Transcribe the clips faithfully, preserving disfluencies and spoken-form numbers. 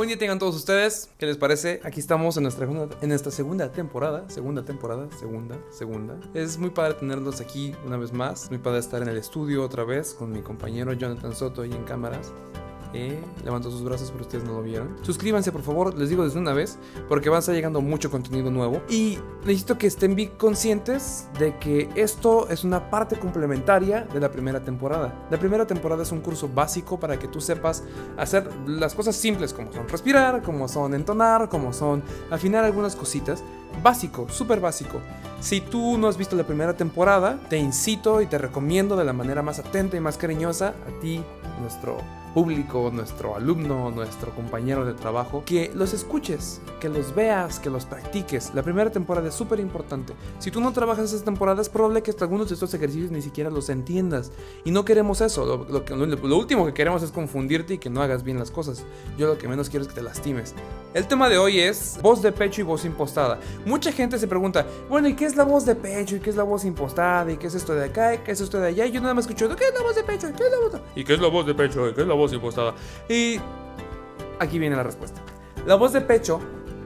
Buen día tengan todos ustedes. ¿Qué les parece? Aquí estamos en nuestra, en nuestra segunda temporada. Segunda temporada, segunda, segunda. Es muy padre tenerlos aquí una vez más. Muy padre estar en el estudio otra vez con mi compañero Jonathan Soto ahí en cámaras. Eh, levantó sus brazos, pero ustedes no lo vieron. Suscríbanse por favor, les digo desde una vez, porque va a estar llegando mucho contenido nuevo. Y necesito que estén bien conscientes de que esto es una parte complementaria de la primera temporada. La primera temporada es un curso básico para que tú sepas hacer las cosas simples, como son respirar, como son entonar, como son afinar algunas cositas. Básico, súper básico. Si tú no has visto la primera temporada, te incito y te recomiendo de la manera más atenta y más cariñosa a ti, nuestro público, nuestro alumno, nuestro compañero de trabajo, que los escuches, que los veas, que los practiques. La primera temporada es súper importante. Si tú no trabajas esas temporadas, es probable que algunos de estos ejercicios ni siquiera los entiendas. Y no queremos eso. Lo, lo, lo, lo último que queremos es confundirte y que no hagas bien las cosas. Yo lo que menos quiero es que te lastimes. El tema de hoy es voz de pecho y voz impostada. Mucha gente se pregunta, bueno, ¿y qué es la voz de pecho? ¿Y qué es la voz impostada? ¿Y qué es esto de acá? ¿Y qué es esto de allá? Y yo nada más escucho, ¿qué es la voz de pecho? ¿Y qué es la voz de... ¿Y qué es la voz de pecho? ¿Y qué es la voz impostada? Y aquí viene la respuesta. La voz de pecho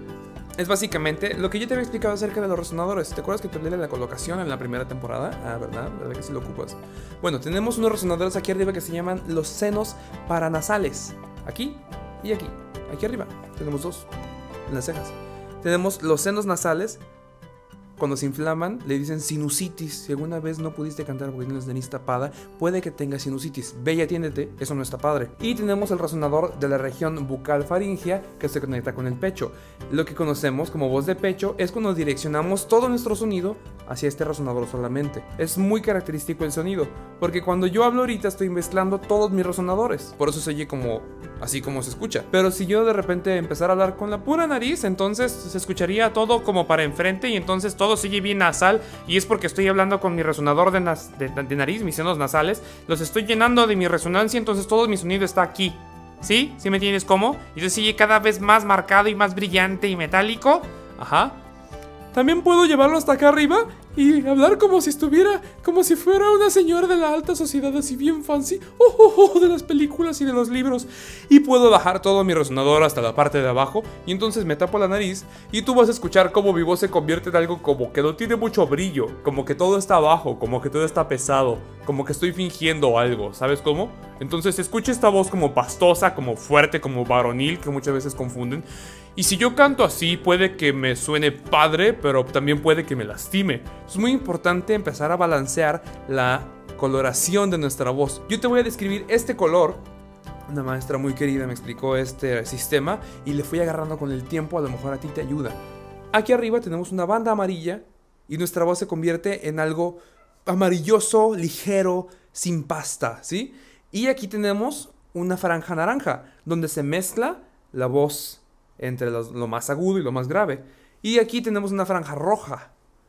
es básicamente lo que yo te había explicado acerca de los resonadores. ¿Te acuerdas que te hablé de la colocación en la primera temporada? Ah, ¿verdad? ¿Verdad que sí lo ocupas? Bueno, tenemos unos resonadores aquí arriba que se llaman los senos paranasales. Aquí y aquí. Aquí arriba tenemos dos en las cejas. Tenemos los senos nasales. Cuando se inflaman, le dicen sinusitis. Si alguna vez no pudiste cantar porque tienes nariz tapada, puede que tengas sinusitis. Ve y atiéndete, eso no está padre. Y tenemos el resonador de la región bucal faríngea que se conecta con el pecho. Lo que conocemos como voz de pecho es cuando direccionamos todo nuestro sonido hacia este resonador solamente. Es muy característico el sonido, porque cuando yo hablo ahorita estoy mezclando todos mis resonadores. Por eso se oye como así como se escucha. Pero si yo de repente empezara a hablar con la pura nariz, entonces se escucharía todo como para enfrente y entonces todo todo sigue bien nasal, y es porque estoy hablando con mi resonador de, nas de, de nariz, mis senos nasales, los estoy llenando de mi resonancia, entonces todo mi sonido está aquí. ¿Sí? ¿Sí me entiendes cómo? Y entonces sigue cada vez más marcado y más brillante y metálico. Ajá. También puedo llevarlo hasta acá arriba y hablar como si estuviera, como si fuera una señora de la alta sociedad, así bien fancy, oh, oh, oh, de las películas y de los libros. Y puedo bajar todo mi resonador hasta la parte de abajo, y entonces me tapo la nariz y tú vas a escuchar cómo mi voz se convierte en algo como que no tiene mucho brillo, como que todo está abajo, como que todo está pesado, como que estoy fingiendo algo, ¿sabes cómo? Entonces escucha esta voz como pastosa, como fuerte, como varonil, que muchas veces confunden. Y si yo canto así, puede que me suene padre, pero también puede que me lastime. Es muy importante empezar a balancear la coloración de nuestra voz. Yo te voy a describir este color. Una maestra muy querida me explicó este sistema y le fui agarrando con el tiempo, a lo mejor a ti te ayuda. Aquí arriba tenemos una banda amarilla y nuestra voz se convierte en algo amarilloso, ligero, sin pasta, ¿sí? Y aquí tenemos una franja naranja, donde se mezcla la voz entre lo, lo más agudo y lo más grave. Y aquí tenemos una franja roja.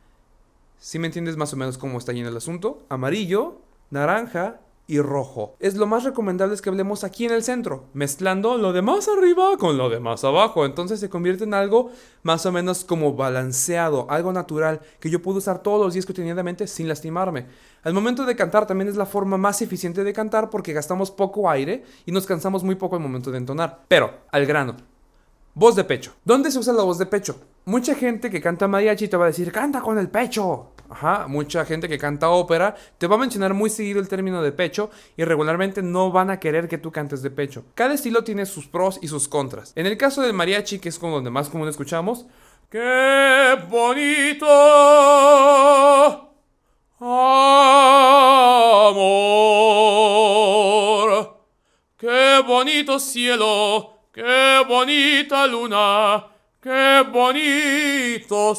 ¿Sí me entiendes más o menos cómo está yendo el asunto? Amarillo, naranja y rojo. Es lo más recomendable es que hablemos aquí en el centro, mezclando lo de más arriba con lo de más abajo. Entonces se convierte en algo más o menos como balanceado, algo natural, que yo puedo usar todos los días cotidianamente sin lastimarme. Al momento de cantar también es la forma más eficiente de cantar, porque gastamos poco aire y nos cansamos muy poco al momento de entonar. Pero, al grano. Voz de pecho. ¿Dónde se usa la voz de pecho? Mucha gente que canta mariachi te va a decir, canta con el pecho. Ajá, mucha gente que canta ópera te va a mencionar muy seguido el término de pecho y regularmente no van a querer que tú cantes de pecho. Cada estilo tiene sus pros y sus contras. En el caso del mariachi, que es como donde más común escuchamos, ¡qué bonito amor! ¡Qué bonito cielo! ¡Qué bonita luna! ¡Qué bonito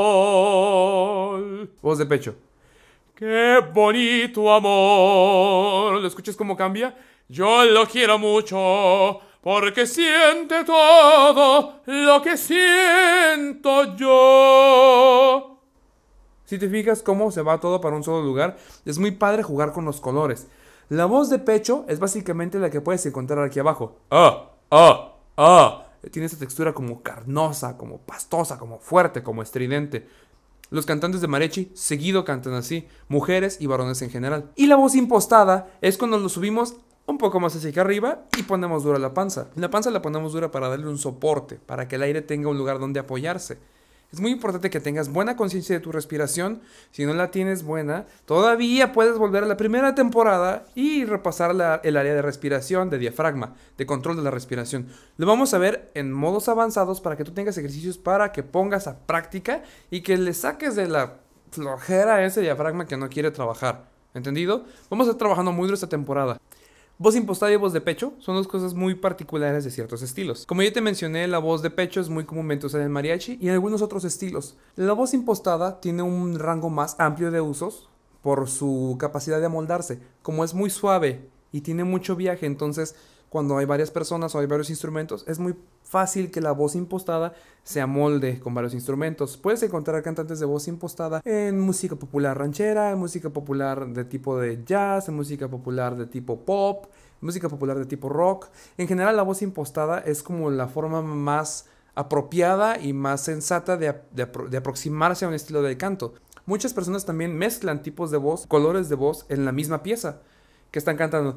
sol! Voz de pecho. ¡Qué bonito amor! ¿Lo escuchas cómo cambia? Yo lo quiero mucho porque siente todo lo que siento yo. Si te fijas cómo se va todo para un solo lugar, es muy padre jugar con los colores. La voz de pecho es básicamente la que puedes encontrar aquí abajo. ¡Ah! ¡Ah! ¡Ah! Tiene esta textura como carnosa, como pastosa, como fuerte, como estridente. Los cantantes de mariachi seguido cantan así, mujeres y varones en general. Y la voz impostada es cuando lo subimos un poco más hacia acá arriba y ponemos dura la panza. La panza la ponemos dura para darle un soporte, para que el aire tenga un lugar donde apoyarse. Es muy importante que tengas buena conciencia de tu respiración. Si no la tienes buena, todavía puedes volver a la primera temporada y repasar la, el área de respiración, de diafragma, de control de la respiración. Lo vamos a ver en modos avanzados para que tú tengas ejercicios para que pongas a práctica y que le saques de la flojera a ese diafragma que no quiere trabajar. ¿Entendido? Vamos a estar trabajando muy duro esta temporada. Voz impostada y voz de pecho son dos cosas muy particulares de ciertos estilos. Como ya te mencioné, la voz de pecho es muy comúnmente usada en mariachi y en algunos otros estilos. La voz impostada tiene un rango más amplio de usos por su capacidad de amoldarse. Como es muy suave y tiene mucho viaje, entonces cuando hay varias personas o hay varios instrumentos, es muy fácil que la voz impostada se amolde con varios instrumentos. Puedes encontrar cantantes de voz impostada en música popular ranchera, en música popular de tipo de jazz, en música popular de tipo pop, en música popular de tipo rock. En general, la voz impostada es como la forma más apropiada y más sensata de, de, de aproximarse a un estilo de canto. Muchas personas también mezclan tipos de voz, colores de voz en la misma pieza, que están cantando.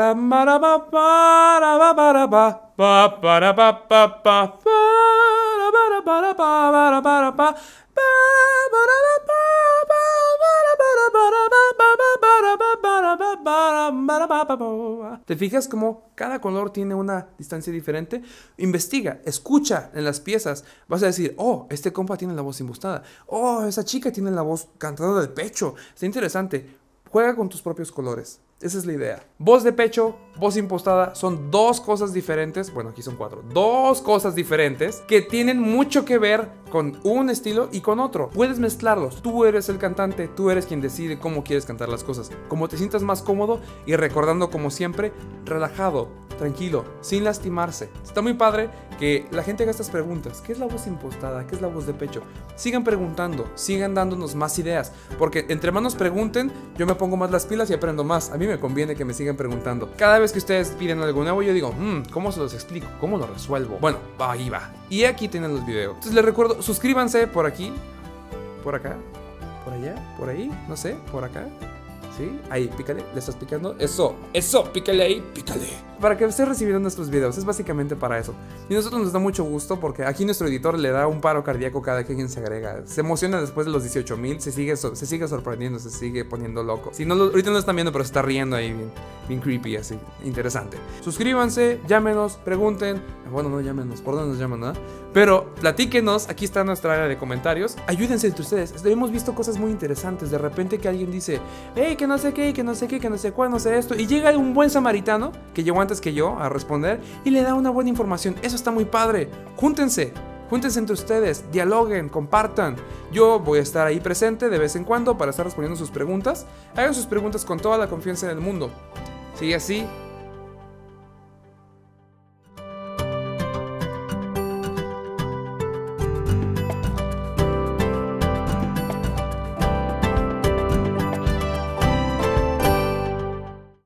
¿Te fijas cómo cada color tiene una distancia diferente? Investiga, escucha en las piezas. Vas a decir, oh, este compa tiene la voz impostada. Oh, esa chica tiene la voz cantando del pecho. Está interesante. Juega con tus propios colores. Esa es la idea. Voz de pecho, voz impostada son dos cosas diferentes. Bueno, aquí son cuatro. Dos cosas diferentes que tienen mucho que ver con un estilo y con otro. Puedes mezclarlos. Tú eres el cantante, tú eres quien decide cómo quieres cantar las cosas. Como te sientas más cómodo y recordando como siempre, relajado, tranquilo, sin lastimarse. Está muy padre que la gente haga estas preguntas. ¿Qué es la voz impostada? ¿Qué es la voz de pecho? Sigan preguntando, sigan dándonos más ideas. Porque entre más nos pregunten, yo me pongo más las pilas y aprendo más. A mí me conviene que me sigan preguntando. Cada vez que ustedes piden algo nuevo, yo digo, mmm, ¿cómo se los explico? ¿Cómo lo resuelvo? Bueno, ahí va. Y aquí tienen los videos. Entonces les recuerdo, suscríbanse por aquí, por acá, por allá, por ahí, no sé, por acá. ¿Sí? Ahí, pícale, le estás picando. Eso, eso, pícale ahí, pícale. Para que estés recibiendo nuestros videos, es básicamente para eso. Y a nosotros nos da mucho gusto porque aquí nuestro editor le da un paro cardíaco cada que alguien se agrega. Se emociona después de los dieciocho mil, se sigue, se sigue sorprendiendo, se sigue poniendo loco. Si no lo, ahorita no lo están viendo, pero se está riendo ahí bien, bien creepy, así, interesante. Suscríbanse, llámenos, pregunten. Bueno, no llámenos, ¿por dónde nos llaman, no? Pero platíquenos, aquí está nuestra área de comentarios. Ayúdense entre ustedes. Hemos visto cosas muy interesantes. De repente que alguien dice, hey, que no sé qué, que no sé qué, que no sé cuál, no sé esto. Y llega un buen samaritano, que llegó antes que yo a responder, y le da una buena información. Eso está muy padre. Júntense. Júntense entre ustedes, dialoguen, compartan. Yo voy a estar ahí presente de vez en cuando para estar respondiendo sus preguntas. Hagan sus preguntas con toda la confianza del mundo. Sigue así.